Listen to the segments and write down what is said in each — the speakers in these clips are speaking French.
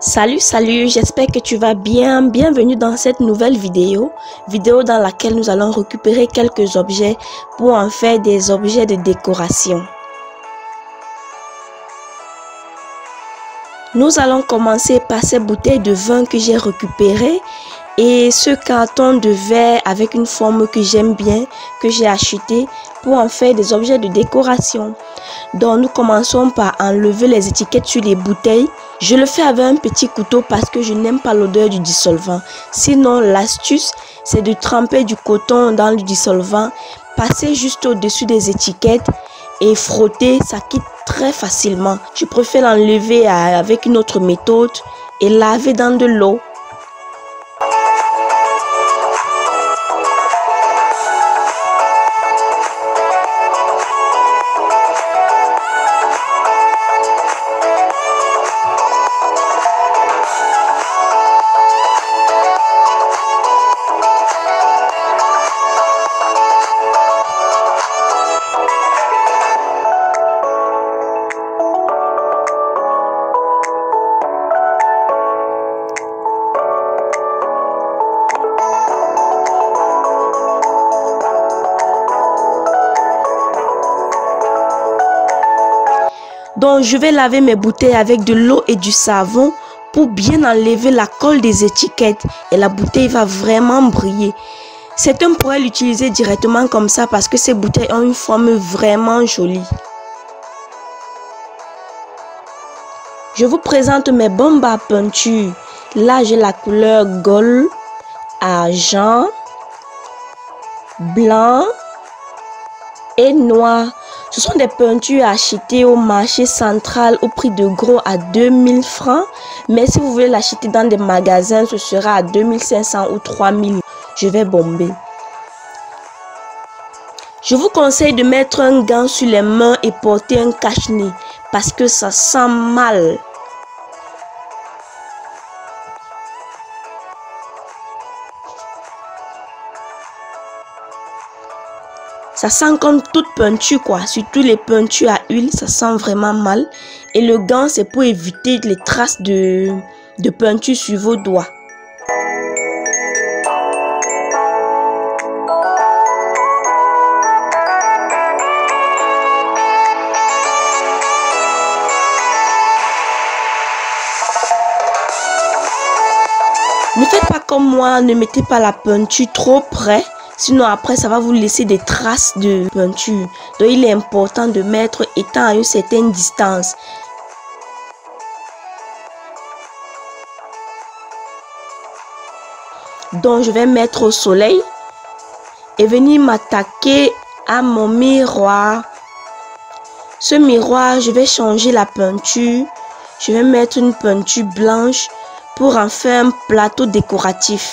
Salut, j'espère que tu vas bien. Bienvenue dans cette nouvelle vidéo dans laquelle nous allons récupérer quelques objets pour en faire des objets de décoration. Nous allons commencer par ces bouteilles de vin que j'ai récupérées et ce carton de verre avec une forme que j'aime bien, que j'ai acheté pour en faire des objets de décoration. Donc nous commençons par enlever les étiquettes sur les bouteilles. Je le fais avec un petit couteau parce que je n'aime pas l'odeur du dissolvant. Sinon l'astuce c'est de tremper du coton dans le dissolvant, passer juste au-dessus des étiquettes et frotter, ça quitte très facilement. Je préfère l'enlever avec une autre méthode et laver dans de l'eau. Donc je vais laver mes bouteilles avec de l'eau et du savon pour bien enlever la colle des étiquettes et la bouteille va vraiment briller. Certains pourraient l'utiliser directement comme ça parce que ces bouteilles ont une forme vraiment jolie. Je vous présente mes bombes à peinture. Là j'ai la couleur gold, argent, blanc et noir. Ce sont des peintures achetées au marché central au prix de gros à 2000 francs. Mais si vous voulez l'acheter dans des magasins, ce sera à 2500 ou 3000. Je vais bomber. Je vous conseille de mettre un gant sur les mains et porter un cache-nez parce que ça sent mal. Ça sent comme toute peinture quoi, surtout les peintures à huile, ça sent vraiment mal. Et le gant c'est pour éviter les traces de peinture sur vos doigts. Ne faites pas comme moi, ne mettez pas la peinture trop près. Sinon après ça va vous laisser des traces de peinture. Donc il est important de mettre étant à une certaine distance. Donc je vais mettre au soleil et venir m'attaquer à mon miroir. Ce miroir, je vais changer la peinture. Je vais mettre une peinture blanche pour en faire un plateau décoratif.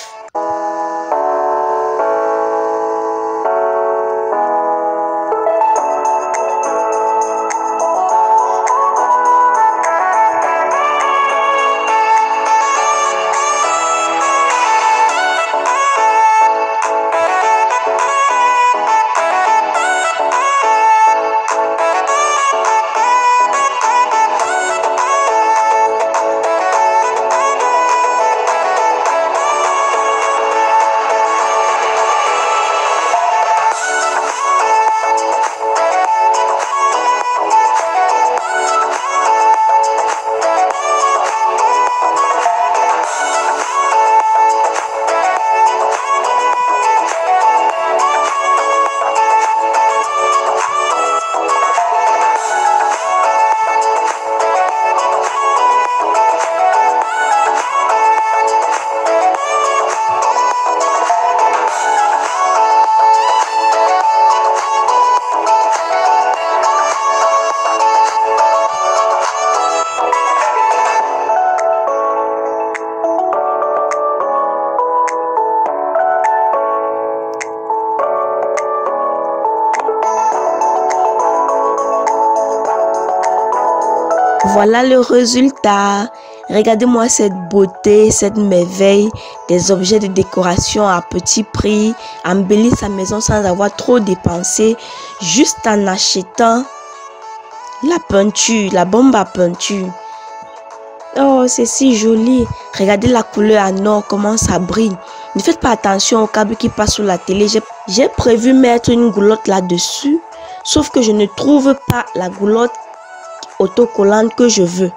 Voilà le résultat. Regardez-moi cette beauté, cette merveille. Des objets de décoration à petit prix. Embellir sa maison sans avoir trop dépensé. Juste en achetant la peinture, la bombe à peinture. Oh, c'est si joli. Regardez la couleur en or, comment ça brille. Ne faites pas attention au câble qui passe sur la télé. J'ai prévu mettre une goulotte là-dessus, sauf que je ne trouve pas la goulotte autocollante que je veux.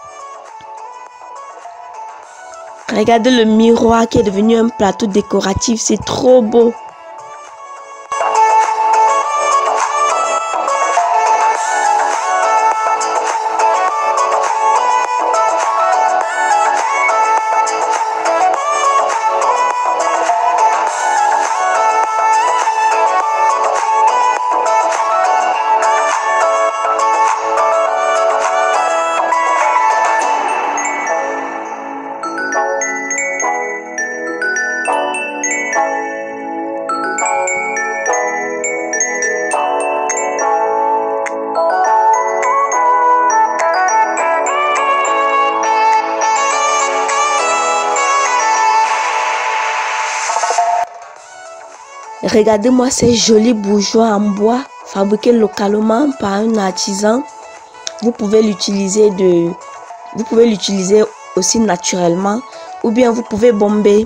Regardez le miroir qui est devenu un plateau décoratif. C'est trop beau. Regardez-moi ces jolis bourgeois en bois fabriqués localement par un artisan. Vous pouvez l'utiliser aussi naturellement ou bien vous pouvez bomber.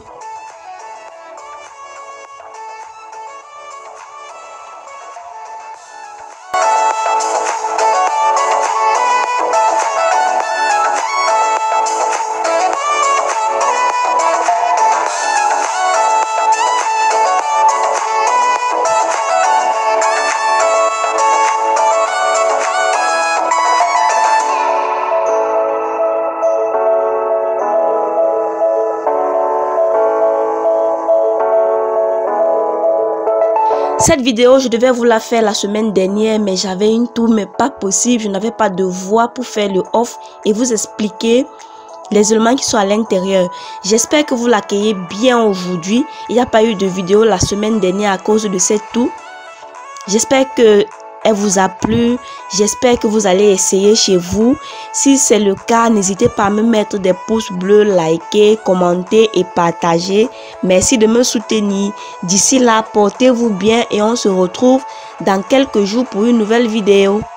Cette vidéo, je devais vous la faire la semaine dernière, mais j'avais une toux, mais pas possible. Je n'avais pas de voix pour faire le off et vous expliquer les éléments qui sont à l'intérieur. J'espère que vous l'accueillez bien aujourd'hui. Il n'y a pas eu de vidéo la semaine dernière à cause de cette toux. J'espère que elle vous a plu. J'espère que vous allez essayer chez vous. Si c'est le cas, n'hésitez pas à me mettre des pouces bleus, liker, commenter et partager. Merci de me soutenir. D'ici là, portez-vous bien et on se retrouve dans quelques jours pour une nouvelle vidéo.